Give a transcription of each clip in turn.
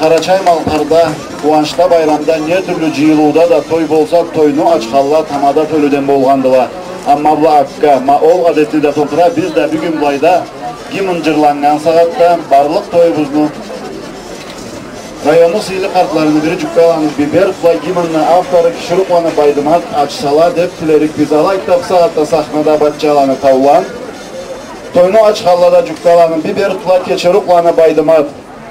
Karaçay malkarda, Kuvançda bayramda, ne türlü ciyuluda da toy bolsa toyunu açqalla tamada tölüden bolğandılar. Amma bu haqqa, ol adetli de totura biz de bir gün boyda gimıncırlangan saatte barlık toyubuznu rayonu sıylı kartlarını biri cükkalanı biber ve gimınlı avtarı kişiruklanı baydımat açsala dep tilerik biz ala kitap saatte sahnada batçalanı tavlan toyunu açqallada cükkalanı biber tula keçiruklanı baydımat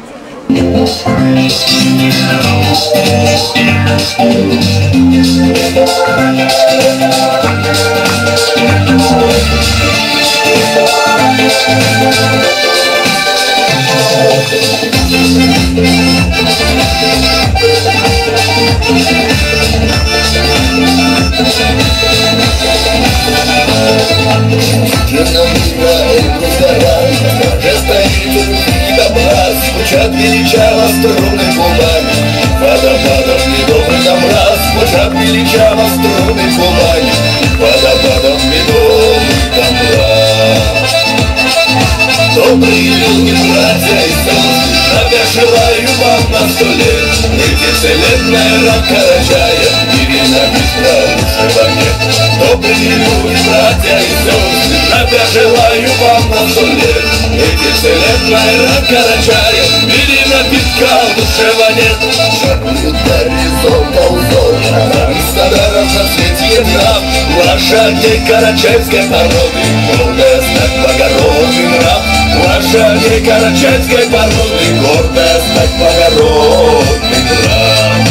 Звучат величаво струны губами, водопадом медовый там раз. Звучат величаво струны губами, водопадом медовый там раз. Добрые люди, братья и сестры, я желаю вам на столе десятилетная рак Карачая, Ирина Бестровушева нет. Добрые люди, братья и сестры, я желаю вам на столе десятилетная рак Карачая, Ирина Бестровушева нет. Шагует горизонта узор, Краснодаров на свете нрав, лошадей карачайской породы, гордая знать благородный нрав. Лошадей карачайской породы, гордая стать благородный нрав.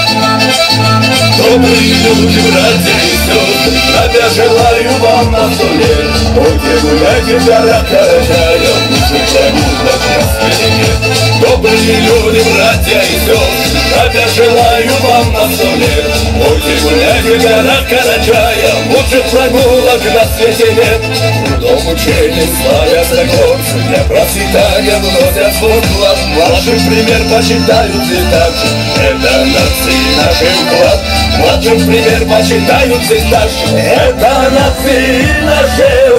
Добрые люди, братья и сестры, я желаю вам на столе пойте гуляйте в горах Карачая, лучше прогулок на свете нет. Добрые люди, братья и сестры, я желаю вам на столе пойте гуляйте в горах Карачая, лучше прогулок на свете нет. Трудом учения славятся горцы, для процветания вносят свой вклад. Младший пример почитают здесь также, это нации нашей вклад. Младшим пример почитают здесь старше, это нации нашей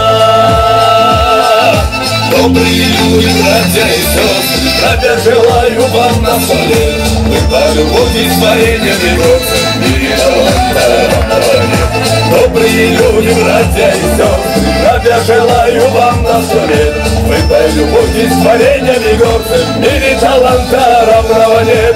вклад. Добрые люди, братья и сестры, я желаю вам на столе вы по любви с творением вернуться в мире таланта нет. Добрые люди, братья и сестры, я желаю вам на столе вы по любви с творением вернуться в мире таланта равного нет.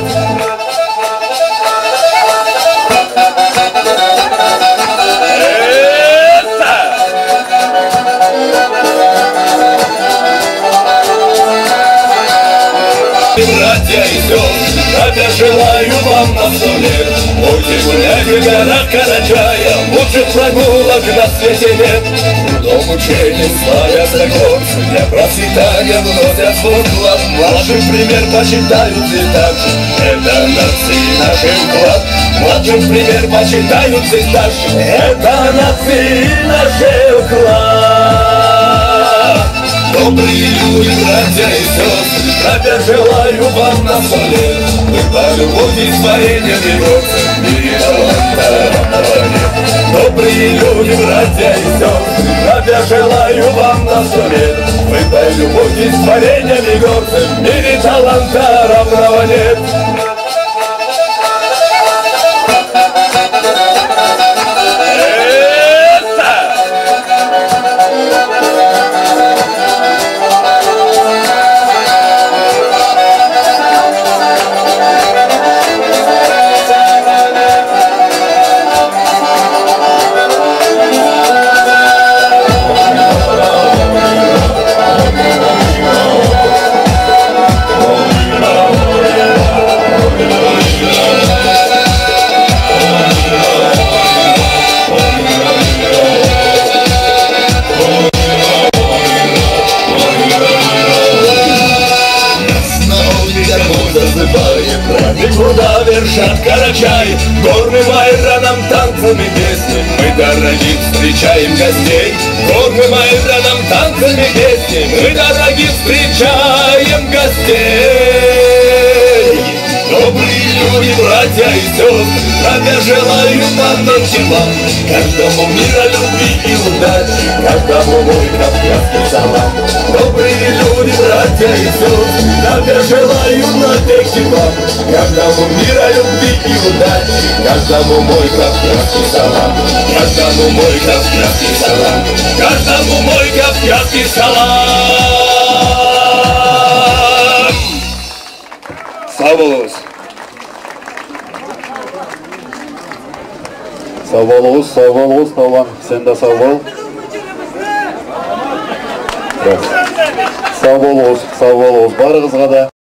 Братья и сестры, я желаю вам на столе пойте гуляйте в горах Карачая, лучших прогулок на свете нет. Трудом учения славятся горцы, для процветания вносят свой вклад. Младший пример почитают здесь также, это нации нашей вклад. Младшим пример почитают здесь старше, это нации нашей вклад. Добрые люди, братья и сестры, я желаю вам на столе вы по любви с творением вернуться в мире таланта равного нет. Добрые люди, братья и сестры, я желаю вам на столе вы по любви с творением вернуться в мире таланта равного нет. Куда вершат Карачай, горным айроном, танцами песни мы дорогих встречаем гостей. Горным айроном, танцами песни мы дорогих встречаем гостей. Добрые люди, братья и сестры, я желаю вам найти вам каждому мира, любви и удачи, каждому мой кавказский салат. Добрые люди, братья и сестры, я желаю найти всегда. Каждому мира любви и удачи, каждому мой кавказский салам, каждому мой кавказский салам, каждому мой кавказский салам. Sağ olunuz. Sağ olunuz, Tavlan. Sen de sağ ol. Sağ olunuz. Barınızға da.